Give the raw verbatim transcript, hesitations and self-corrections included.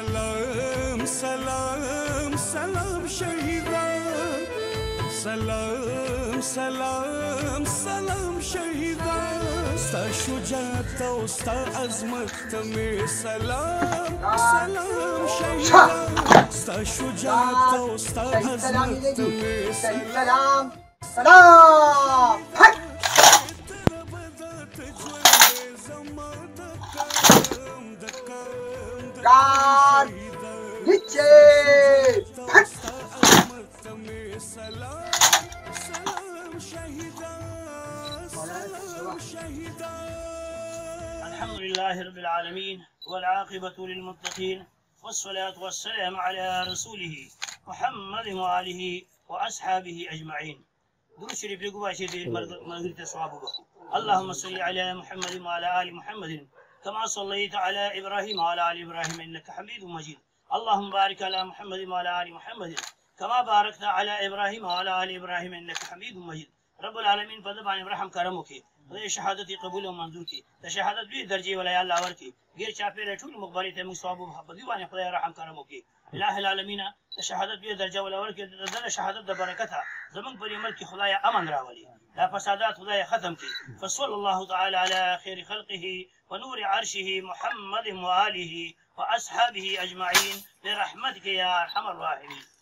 سلام سلام سلام شهیدان، سلام سلام سلام شهیدان، ستا شجاعت او ستا عظمت ته مې سلام سلام شهیدان، ستا شجاعت او ستا عظمت ته مې سلام سلام. God, Nietzsche! الحمد لله رب العالمين والعاقبة للمتقين والصلاة والسلام على رسوله محمد وآله وأصحابه أجمعين. درود شريف لقوا شيء مرغريت صوابه. اللهم صل على محمد وعلى آل محمد كما صليت على إبراهيم وعلى آل إبراهيم إنك حميد مجيد. اللهم بارك على محمد وعلى آل محمد كما باركت على إبراهيم وعلى آل إبراهيم إنك حميد مجيد. رب العالمين فضبان إبراهيم كرمك وذي شهادتي قبول ومنظور کی شهادت بھی درجه ولا الله ور کی غیر چاپیره ټول مقبره ته مصاب محبت باندې خدای رحم کرم وکي. الہ العالمین شهادت بھی درجه ولا ور کی د شهادت د برکته زمون پر عمل کی خدای امن راولي لا فسادات خدای ختم کی. فصلی الله تعالی علی خیر خلقه ونور عرشه محمد وآله وأصحابه أجمعين برحمتك يا أرحم الراحمين.